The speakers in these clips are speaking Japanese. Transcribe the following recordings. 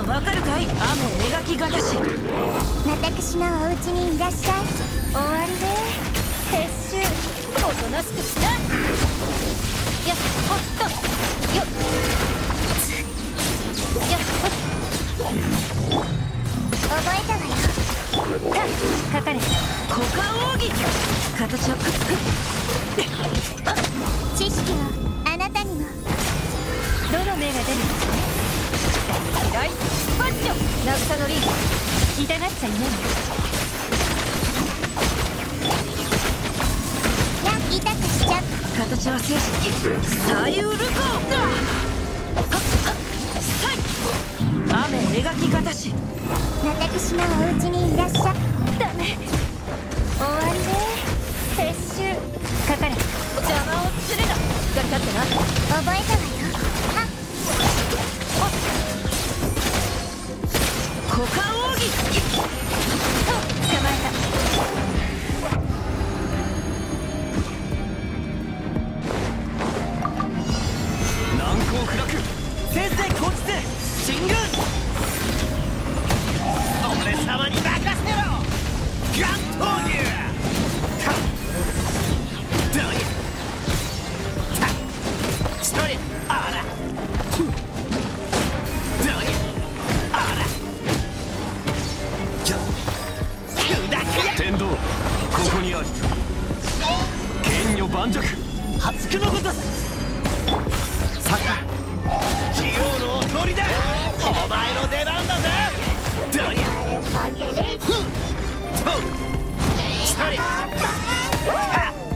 わかるかい。雨描きがたし。 私のお家にいらっしゃい。終わりで撤収。おとなしくしな。やっほっとよっやっほっ覚えたわよ。かかれ。 股間奥義。形を知識をあなたにも。どの目が出るライパッチョ。渚のリー痛がっちゃいないや痛くしちゃう。 形は静止。左右ルコー雨描きがたし。 私のお家にいらっしゃい。ダメ終わりで撤収。かかれ。 邪魔をするな。しっかり立ってな。 覚えたわよ。あっ股間奥義。 捕まえた。 難攻不落。先生こっちで進軍。俺様に任せろ。ガン投入。どうや一人あらどうやあら天道ここにある。剣女盤石発句のごとす。さか器用のお通りだ。お前の出番だぜ。どうやふっと一人はっ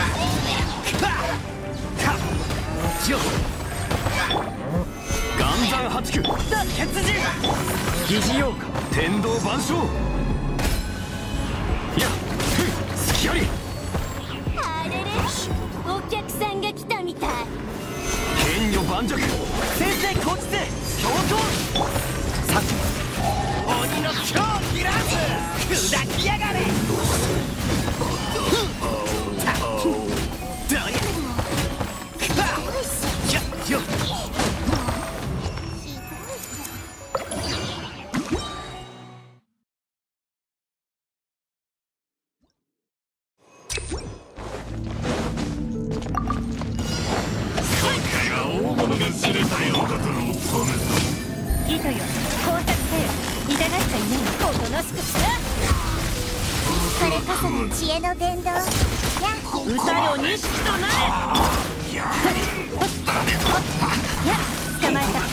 岩山八九血人疑似妖怪天道万象。いや隙あり。 あれれお客さんが来たみたい。 剣女盤石先生こっちで強行。さ鬼の今日切らず砕きやがれ。どうやよっ糸よ工作せよ。痛がっちゃいない。おとなしくしな。これこそが知恵の伝道や。 歌よ錦となれ。 や捕まえた。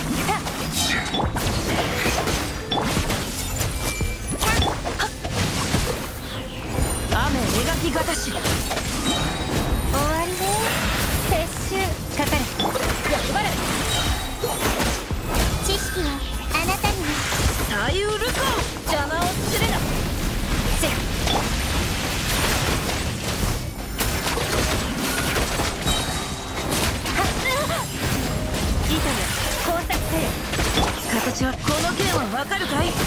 雨描きがたし。 終わりで撤収。かかれ。役払い。知識をあなたにも。 左右ルコー邪魔をするな。 せっ糸よ工作せよ。 形はこの剣はわかるかい。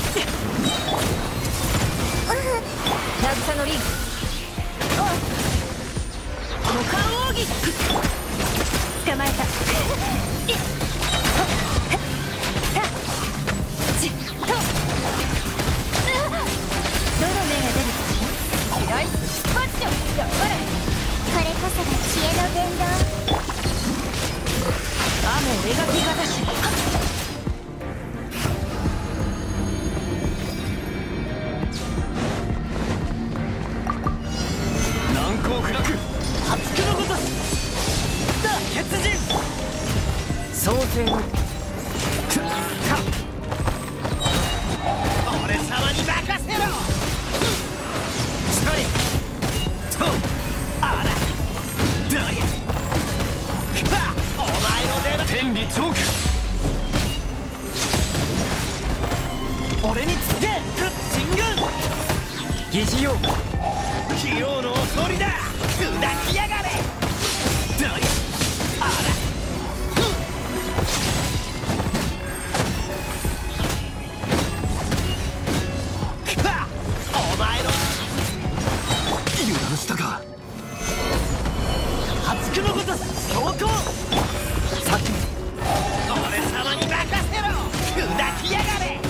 渚のリング。股間奥義。 捕まえた。どの目が出るか。ライパッチョ。やっぱりこれこそが知恵の伝道。 雨描きがたし。 難攻不落発句のごとす。血人創世の俺様に任せろ。一人とあらどうやお前の出番。天理チョーク俺につけ進軍。疑似妖怪器用のお通りだ。砕きやがれ。どうやあらお前の油断したか。発句のごと強行。さっき俺様に任せろ。砕きやがれ。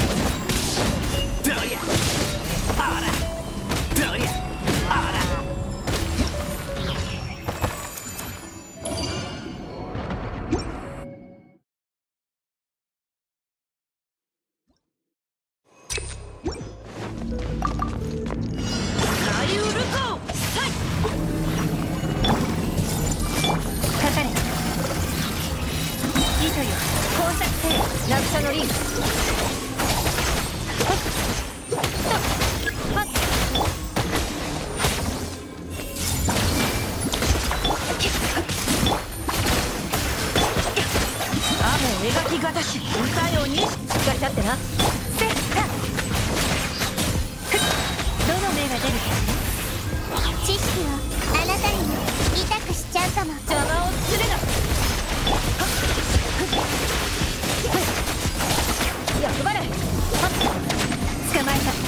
作せよ渚のリング雨描きがたし歌ようにしっかり立ってなせっかどの目が出るか知識をあなたにも痛くしちゃうかも邪魔をするな役張れ捕まえた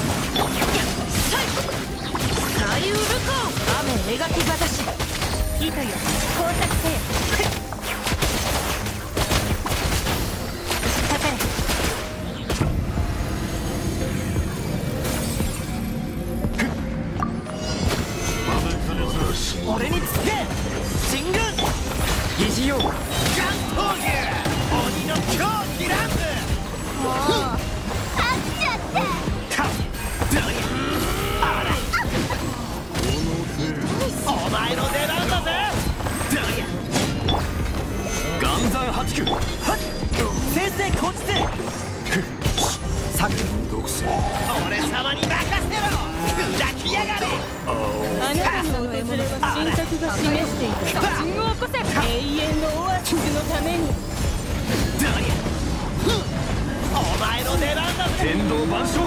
最ウルコ雨描きがたし糸よ工作せよかかれ俺につけ進軍疑似用ガン闘牛鬼の狂気乱舞もう勝っちゃったかあらお前の出番だぜ岩山八九先生こっちで作俺様に任せろ砕きやがれあなたの訪れは新作が示していた巨人を起こせ永遠のオアシスのためにお前の出番だぜ天道万象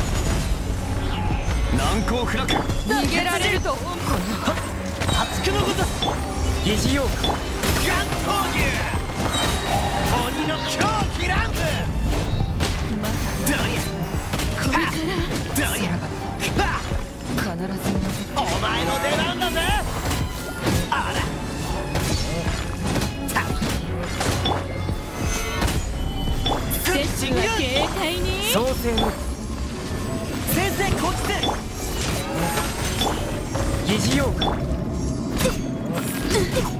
難攻不落逃げられると思う八九のこと疑似用ガン闘牛鬼の狂気乱舞これから必ずお前の出番だぜあら摂取が軽快に創世の先生こっちで疑似用